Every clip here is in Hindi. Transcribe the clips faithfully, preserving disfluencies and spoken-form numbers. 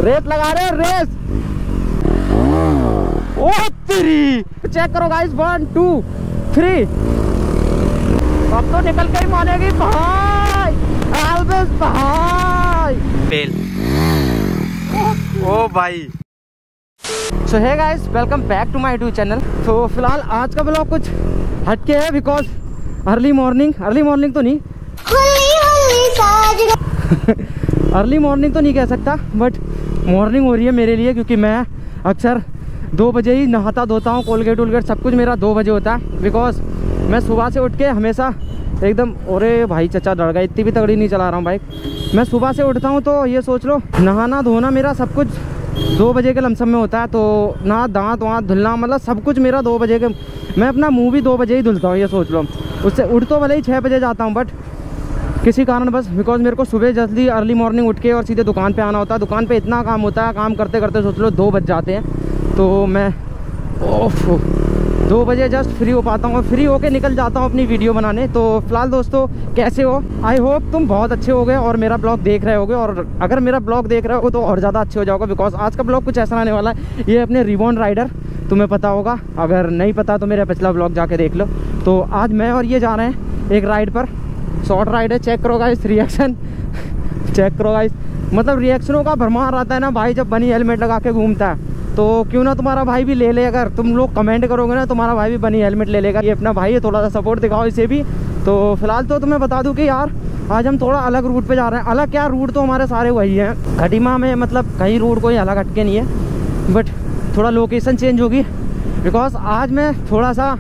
रेस लगा रहे हो रेस। ओ तेरी, चेक करो गाइस, वन टू थ्री। अब तो निकल के ही मानेगी भाई, एल्विस भाई। फेल। ओ भाई। So hey guys, welcome back to my YouTube channel. तो फिलहाल आज का ब्लॉग कुछ हटके है because early morning early morning तो नहीं अर्ली मॉर्निंग तो नहीं कह सकता, बट मॉर्निंग हो रही है मेरे लिए, क्योंकि मैं अक्सर दो बजे ही नहाता धोता हूँ। कोलगेट वोलगेट सब कुछ मेरा दो बजे होता है, बिकॉज मैं सुबह से उठ के हमेशा एकदम, अरे भाई चचा डर गया, इतनी भी तगड़ी नहीं चला रहा हूँ बाइक। मैं सुबह से उठता हूँ तो ये सोच लो, नहाना धोना मेरा सब कुछ दो बजे के लमसम में होता है। तो ना दांत वाँत धुलना, मतलब सब कुछ मेरा दो बजे के, मैं अपना मुंह भी दो बजे ही धुलता हूँ, ये सोच लो। उससे उठ तो भले ही छः बजे जाता हूँ, बट किसी कारण बस बिकॉज मेरे को सुबह जल्दी अर्ली मॉर्निंग उठ के और सीधे दुकान पे आना होता है। दुकान पे इतना काम होता है, काम करते करते सोच लो दो बज जाते हैं। तो मैं ओफ दो बजे जस्ट फ्री हो पाता हूँ और फ्री होके निकल जाता हूँ अपनी वीडियो बनाने। तो फिलहाल दोस्तों कैसे हो, आई होप तुम बहुत अच्छे होगे और मेरा ब्लॉग देख रहे होगे, और अगर मेरा ब्लॉग देख रहे हो तो और ज़्यादा अच्छे हो जाओगे, बिकॉज आज का ब्लॉग कुछ ऐसा आने वाला है। ये अपने रिबॉन राइडर, तुम्हें पता होगा, अगर नहीं पता तो मेरा पिछला ब्लॉग जाके देख लो। तो आज मैं और ये जा रहे हैं एक राइड पर, शॉर्ट राइड है। चेक करो गाइस रिएक्शन, चेक करो गाइस, मतलब रिएक्शनों का भरमार आता है ना भाई जब बनी हेलमेट लगा के घूमता है। तो क्यों ना तुम्हारा भाई भी ले ले, अगर तुम लोग कमेंट करोगे ना तुम्हारा भाई भी बनी हेलमेट ले लेगा। ये अपना भाई है, थोड़ा सा सपोर्ट दिखाओ इसे भी। तो फिलहाल तो तुम्हें बता दूं कि यार आज हम थोड़ा अलग रूट पे जा रहे हैं। अलग क्या, रूट तो हमारे सारे वही हैं खटीमा में, मतलब कहीं रूट कोई अलग हटके नहीं है, बट थोड़ा लोकेशन चेंज होगी बिकॉज आज मैं थोड़ा सा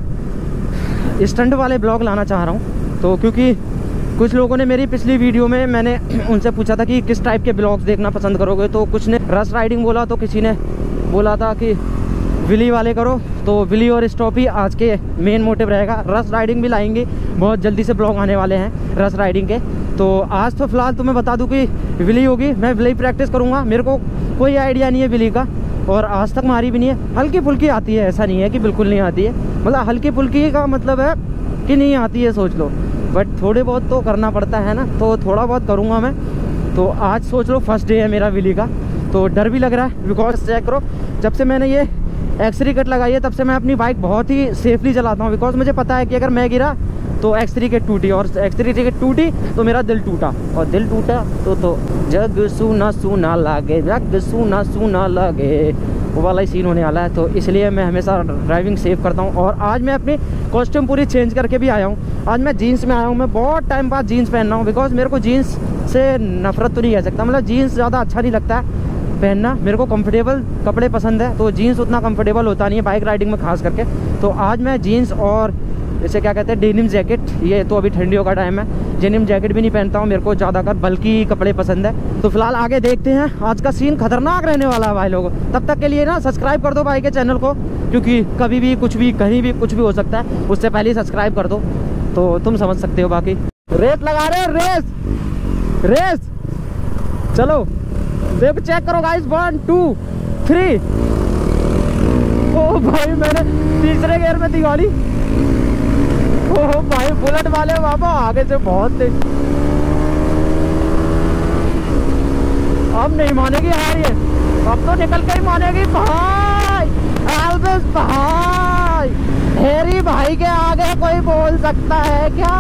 स्टंट वाले ब्लॉग लाना चाह रहा हूँ। तो क्योंकि कुछ लोगों ने मेरी पिछली वीडियो में, मैंने उनसे पूछा था कि किस टाइप के ब्लॉग्स देखना पसंद करोगे, तो कुछ ने रश राइडिंग बोला, तो किसी ने बोला था कि विली वाले करो। तो विली और स्टॉप ही आज के मेन मोटिव रहेगा। रश राइडिंग भी लाएंगे, बहुत जल्दी से ब्लॉग आने वाले हैं रश राइडिंग के। तो आज तो फिलहाल तुम्हें बता दूं कि विली होगी, मैं विली प्रैक्टिस करूँगा। मेरे को कोई आइडिया नहीं है विली का, और आज तक मारी भी नहीं है। हल्की फुल्की आती है, ऐसा नहीं है कि बिल्कुल नहीं आती है, मतलब हल्की फुल्की का मतलब है कि नहीं आती है सोच लो, बट थोड़े बहुत तो करना पड़ता है ना, तो थोड़ा बहुत करूँगा मैं। तो आज सोच लो फर्स्ट डे है मेरा विली का, तो डर भी लग रहा है बिकॉज चेक करो, जब से मैंने ये एक्सरी कट लगाई है तब से मैं अपनी बाइक बहुत ही सेफली चलाता हूँ। बिकॉज मुझे पता है कि अगर मैं गिरा तो एक्सरी कट टूटी, और एक्सरी कट टूटी तो मेरा दिल टूटा, और दिल टूटा तो तो जग सूना सूना लागे, जग सूना सूना लागे, वो वाला ही सीन होने वाला है। तो इसलिए मैं हमेशा ड्राइविंग सेफ करता हूँ। और आज मैं अपनी कॉस्ट्यूम पूरी चेंज करके भी आया हूँ। आज मैं जीन्स में आया हूँ, मैं बहुत टाइम बाद जीन्स पहन रहा हूँ, बिकॉज मेरे को जीन्स से नफरत तो नहीं कह सकता, मतलब जीन्स ज़्यादा अच्छा नहीं लगता है पहनना। मेरे को कंफर्टेबल कपड़े पसंद है, तो जीन्स उतना कंफर्टेबल होता नहीं है बाइक राइडिंग में खास करके। तो आज मैं जीन्स और जैसे क्या कहते हैं डेनिम जैकेट, ये तो अभी ठंडियों का टाइम है, डेनिम जैकेट भी नहीं पहनता हूँ, मेरे को ज़्यादातर बल्कि कपड़े पसंद है। तो फिलहाल आगे देखते हैं, आज का सीन खतरनाक रहने वाला है भाई लोगों। तब तक के लिए ना सब्सक्राइब कर दो भाई के चैनल को, क्योंकि कभी भी कुछ भी कहीं भी कुछ भी हो सकता है, उससे पहले ही सब्सक्राइब कर दो, तो तुम समझ सकते हो। बाकी रेस लगा रहे रेस रेस, चलो देखो चेक करो guys, one two three. Oh भाई मैंने तीसरे गियर में दिवाली, ओ भाई बुलेट वाले बाबा आगे से बहुत तेज, अब नहीं मानेगी यार ये, अब तो निकल के ही मानेगी भाई, एल्विस भाई। हेरी भाई के आगे कोई बोल सकता है क्या?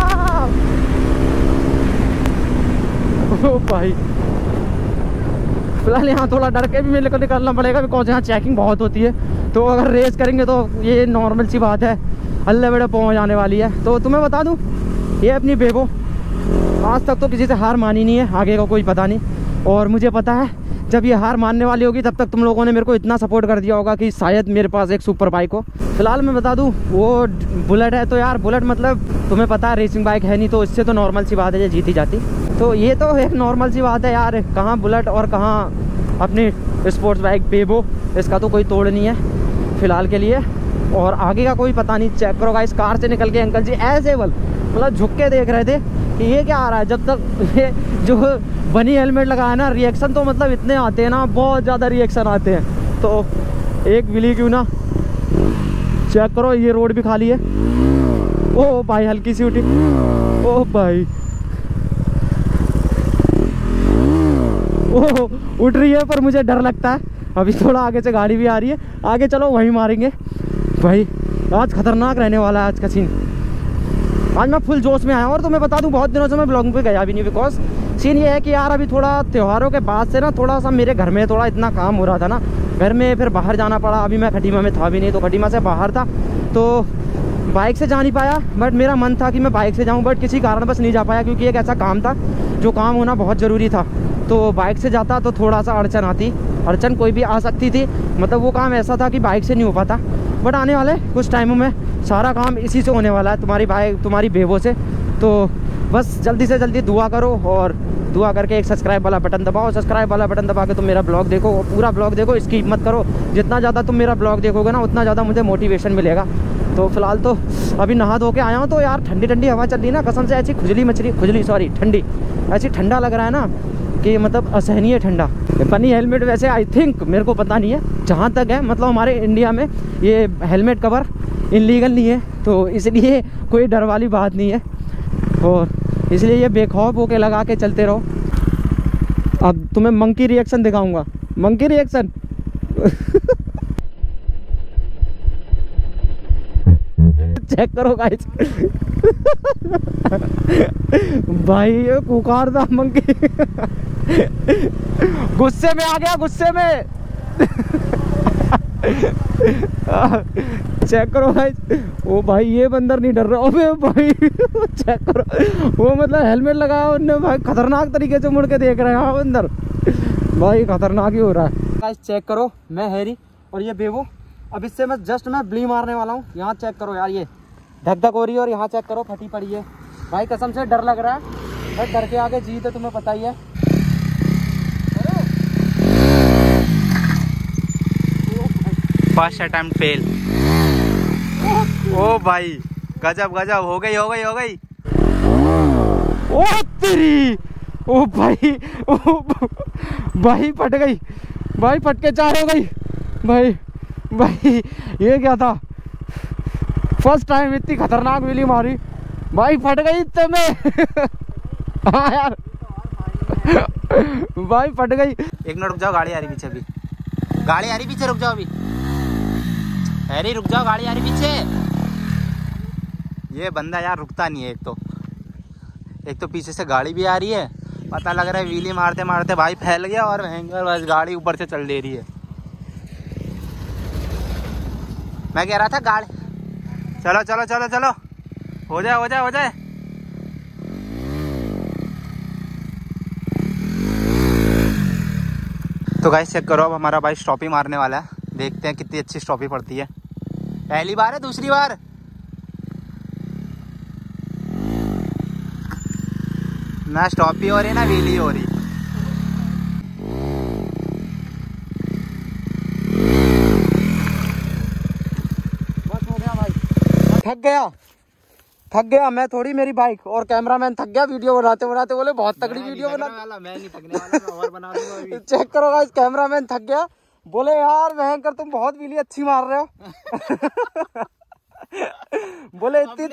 ओ भाई फिलहाल यहाँ थोड़ा डर के भी मेरे को निकलना पड़ेगा, बिकॉज यहाँ चेकिंग बहुत होती है। तो अगर रेस करेंगे तो ये नॉर्मल सी बात है, अल्लाह बेड़ा पहुँच जाने वाली है। तो तुम्हें बता दूँ, ये अपनी बेबो आज तक तो किसी से हार मानी नहीं है, आगे का कोई पता नहीं। और मुझे पता है जब ये हार मानने वाली होगी तब तक तुम लोगों ने मेरे को इतना सपोर्ट कर दिया होगा कि शायद मेरे पास एक सुपर बाइक हो। फिलहाल मैं बता दूँ वो बुलेट है, तो यार बुलेट मतलब तुम्हें पता है रेसिंग बाइक है नहीं, तो इससे तो नॉर्मल सी बात है ये जीती जाती। तो ये तो एक नॉर्मल सी बात है यार, कहाँ बुलेट और कहाँ अपनी स्पोर्ट्स बाइक बेबो, इसका तो कोई तोड़ नहीं है फिलहाल के लिए। और आगे का कोई पता नहीं। चेक करो गाइस, कार से निकल के अंकल जी ऐसे बल मतलब झुक के देख रहे थे कि ये क्या आ रहा है। जब तक ये जो बनी हेलमेट लगाया ना, रिएक्शन तो मतलब इतने आते हैं ना, बहुत ज़्यादा रिएक्शन आते हैं। तो एक विली क्यों ना, चेक करो ये रोड भी खाली है। ओ भाई हल्की सी उठी, ओ भाई ओ उठ रही है, पर मुझे डर लगता है। अभी थोड़ा आगे से गाड़ी भी आ रही है, आगे चलो वहीं मारेंगे भाई। आज खतरनाक रहने वाला है आज का सीन। आज मैं फुल जोश में आया हूँ। और तुम्हें बता दूं, बहुत दिनों से मैं ब्लॉगिंग पे गया भी नहीं, बिकॉज सीन ये है कि यार अभी थोड़ा त्योहारों के बाद से ना थोड़ा सा मेरे घर में थोड़ा इतना काम हो रहा था ना घर में, फिर बाहर जाना पड़ा। अभी मैं खटीमा में था भी नहीं, तो खटीमा से बाहर था तो बाइक से जा नहीं पाया। बट मेरा मन था कि मैं बाइक से जाऊं, बट किसी कारण बस नहीं जा पाया, क्योंकि एक ऐसा काम था जो काम होना बहुत ज़रूरी था। तो बाइक से जाता तो थोड़ा सा अड़चन आती, अड़चन कोई भी आ सकती थी। मतलब वो काम ऐसा था कि बाइक से नहीं हो पाता। बट आने वाले कुछ टाइमों में सारा काम इसी से होने वाला है, तुम्हारी बाइक तुम्हारी बेबो से। तो बस जल्दी से जल्दी दुआ करो, और दुआ करके एक सब्सक्राइब वाला बटन दबाओ। सब्सक्राइब वाला बटन दबा के तुम मेरा ब्लॉग देखो, पूरा ब्लॉग देखो, स्किप मत करो। जितना ज़्यादा तुम मेरा ब्लॉग देखोगे ना उतना ज़्यादा मुझे मोटिवेशन मिलेगा। तो फिलहाल तो अभी नहा धो के आया हूँ, तो यार ठंडी ठंडी हवा चल रही है ना, कसम से ऐसी खुजली मछली खुजली सॉरी ठंडी ऐसी ठंडा लग रहा है ना कि मतलब असहनीय ठंडा। फनी हेलमेट वैसे आई थिंक मेरे को पता नहीं है, जहाँ तक है मतलब हमारे इंडिया में ये हेलमेट कवर इनलीगल नहीं है, तो इसलिए कोई डर वाली बात नहीं है। और इसलिए ये बेखौफ होके लगा के चलते रहो। अब तुम्हें मंकी रिएक्शन दिखाऊंगा, मंकी रिएक्शन। चेक करो गाइस। भाई ये कुकार था मंकी। गुस्से में आ गया, गुस्से में। चेक करो भाई, ओ भाई ये बंदर नहीं डर रहा। अबे भाई चेक करो, वो मतलब हेलमेट लगाया उनने भाई, खतरनाक तरीके से मुड़ के देख रहे हैं बंदर। भाई खतरनाक ही हो रहा है गाइस। चेक करो, मैं हैरी और ये बेबो। अब इससे मैं जस्ट मैं ब्ली मारने वाला हूँ। यहाँ चेक करो यार, ये धक धक हो रही है, और यहाँ चेक करो फटी पड़ी है। भाई कसम से डर लग रहा है, बट डर के आगे जीत है, तुम्हें पता ही है। First attempt fail. ओ भाई गजब गजब, हो गई हो गई हो गई। ओ तेरी, ओ भाई, ओ भाई फट गई भाई, फट के चार हो गई भाई। भाई ये क्या था, फर्स्ट टाइम इतनी खतरनाक विली मारी भाई, फट गई इतने में। हाँ यार भाई फट गई। एक मिनट रुक जाओ, गाड़ी आ रही पीछे, अभी गाड़ी आ रही पीछे, रुक जाओ अभी। अरे रुक जाओ, गाड़ी आ रही पीछे। ये बंदा यार रुकता नहीं है। एक तो एक तो पीछे से गाड़ी भी आ रही है, पता लग रहा है व्हीली मारते मारते भाई फैल गया, और भयंकर बस गाड़ी ऊपर से चल दे रही है। मैं कह रहा था गाड़ी, चलो चलो चलो चलो, हो जाए हो जाए हो जाए। तो गाइस चेक करो, अब हमारा भाई स्टॉपी मारने वाला है। देखते हैं कितनी अच्छी स्टॉपी पड़ती है। पहली बार है, दूसरी बार? ना स्टॉपी हो रही ना व्हीली हो रही। बस हो गया भाई, थक गया थक गया मैं थोड़ी, मेरी बाइक और कैमरामैन थक गया वीडियो बनाते बनाते। बोले बहुत तगड़ी वीडियो बना। मैं नहीं थकने वाला, मैं और बना दूंगा अभी। चेक करो गाइस, कैमरामैन थक गया। बोले यार भयंकर तुम बहुत वीली अच्छी मार रहे हो। बोले इतनी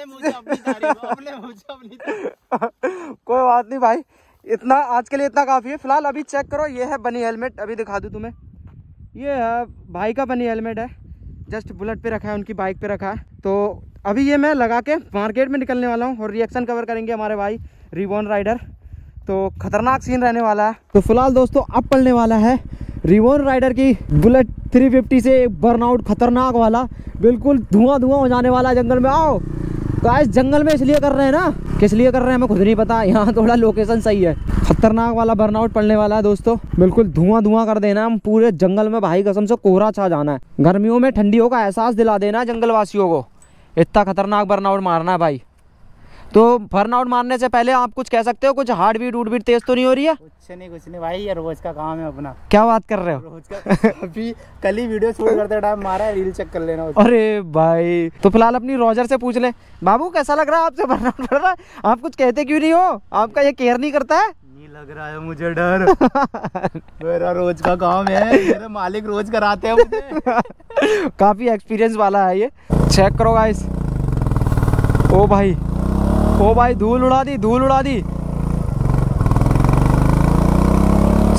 कोई बात नहीं भाई, इतना आज के लिए इतना काफी है फिलहाल। अभी चेक करो, ये है बनी हेलमेट, अभी दिखा दूं तुम्हें। ये है भाई का बनी हेलमेट है, जस्ट बुलेट पे रखा है, उनकी बाइक पे रखा है। तो अभी ये मैं लगा के मार्केट में निकलने वाला हूँ, और रिएक्शन कवर करेंगे हमारे भाई रिवॉन राइडर। तो खतरनाक सीन रहने वाला है। तो फिलहाल दोस्तों अब पड़ने वाला है रिवॉन राइडर की बुलेट थ्री फिफ्टी से बर्नआउट खतरनाक वाला, बिल्कुल धुआं धुआं हो जाने वाला जंगल में। आओ गाइस, जंगल में इसलिए कर रहे हैं ना, किस लिए कर रहे हैं हमें खुद नहीं पता। यहाँ थोड़ा लोकेशन सही है, खतरनाक वाला बर्नआउट पड़ने वाला है दोस्तों। बिल्कुल धुआं धुआं कर देना हम पूरे जंगल में भाई, कसम से कोहरा छा जाना है। गर्मियों में ठंडियों का एहसास दिला देना है जंगल वासियों को। इतना खतरनाक बर्नआउट मारना है भाई। तो बर्नआउट मारने से पहले आप कुछ कह सकते हो, कुछ हार्ट बीट वूट बीट तेज तो नहीं हो रही है? कुछ नहीं कुछ नहीं भाई, ये रोज का काम है अपना। क्या बात कर रहे हो? रोज का। अभी कल ही वीडियो शूट करते टाइम मारा है, रील चेक कर लेना उसको। अरे भाई, तो फिलहाल अपनी रोजर से पूछ ले, बाबू कैसा लग रहा है आपसे बर्नआउट कर रहा है? आप कुछ कहते क्यों नहीं हो? आपका ये केयर नहीं करता है? नहीं लग रहा है मुझे डर। मेरा रोज का काम है, मेरे मालिक रोज कराते हैं मुझे। काफी एक्सपीरियंस वाला है ये। चेक करो गाइस, ओ भाई ओ भाई, धूल उड़ा दी धूल उड़ा दी।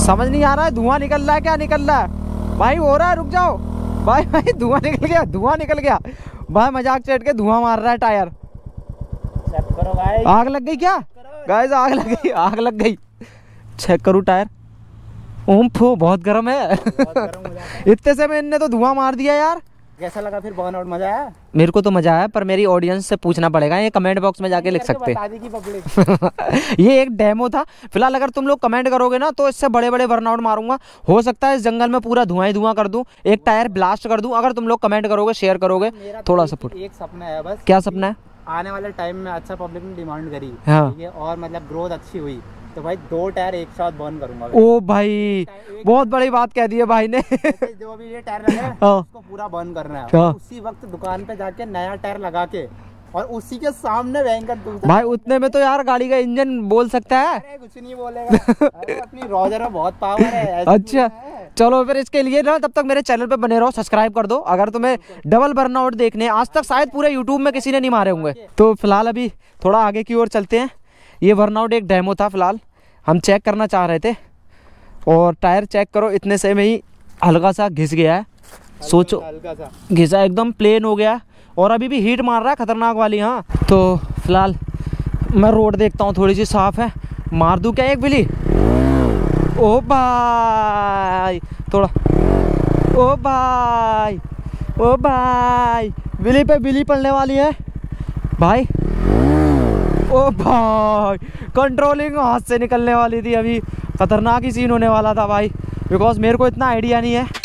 समझ नहीं आ रहा है धुआं निकल रहा है क्या निकल रहा है भाई। हो रहा है, रुक जाओ भाई। भाई धुआं निकल गया, धुआं निकल गया भाई। मजाक चढ़ के धुआं मार रहा है टायर। चेक करो गाइस। आग लग गई क्या गाइस? आग लग गई, आग लग गई। चेक करूँ टायर। ओम फो बहुत गर्म है। बहुत गर्म हो जाता है। इतने से में इनने तो धुआं मार दिया यार। कैसा लगा फिर बर्नआउट? मजा आया? मेरे को तो मजा आया, पर मेरी ऑडियंस से पूछना पड़ेगा, ये कमेंट बॉक्स में जाके लिख सकते बता दी कि पब्लिक। ये एक डेमो था फिलहाल। अगर तुम लोग कमेंट करोगे ना तो इससे बड़े बड़े बर्नआउट मारूंगा। हो सकता है इस जंगल में पूरा धुआं ही धुआं कर दूं, एक टायर ब्लास्ट कर दूं, अगर तुम लोग कमेंट करोगे, शेयर करोगे, थोड़ा सपोर्ट। एक सपना है बस। क्या सपना है? आने वाले टाइम में अच्छा पब्लिक ने डिमांड करी, हाँ। ठीक है, और मतलब ग्रोथ अच्छी हुई तो भाई दो टायर एक साथ बर्न करूंगा। ओ भाई बहुत बड़ी बात कह दी है भाई ने। जो भी ये टायर लगा है हाँ। उसको पूरा बर्न करना है। हाँ। उसी वक्त दुकान पे जाके नया टायर लगा के और उसी के सामने भयंकर दूसरा। भाई उतने में तो यार गाड़ी का इंजन बोल सकता है। अरे कुछ नहीं बोलेगा। अरे अपनी रोजर में बहुत पावर है। ऐसी अच्छा है। चलो फिर इसके लिए ना तब तक मेरे चैनल पे बने रहो, सब्सक्राइब कर दो। अगर तुम्हें डबल बर्नआउट देखने, आज तक शायद पूरे यूट्यूब में किसी ने नहीं मारे होंगे। तो फिलहाल अभी थोड़ा आगे की ओर चलते हैं। ये बर्नआउट एक डेमो था, फिलहाल हम चेक करना चाह रहे थे। और टायर चेक करो, इतने से में ही हल्का सा घिस गया है। सोचो हल्का सा घिसा, एकदम प्लेन हो गया और अभी भी हीट मार रहा है खतरनाक वाली। हाँ तो फिलहाल मैं रोड देखता हूँ, थोड़ी सी साफ है, मार दूँ क्या एक बिली? ओ भाई थोड़ा, ओ भाई, ओ भाई, बिली पे बिली पड़ने वाली है भाई। ओ भाई कंट्रोलिंग हाथ से निकलने वाली थी, अभी खतरनाक ही सीन होने वाला था भाई, बिकॉज मेरे को इतना आइडिया नहीं है।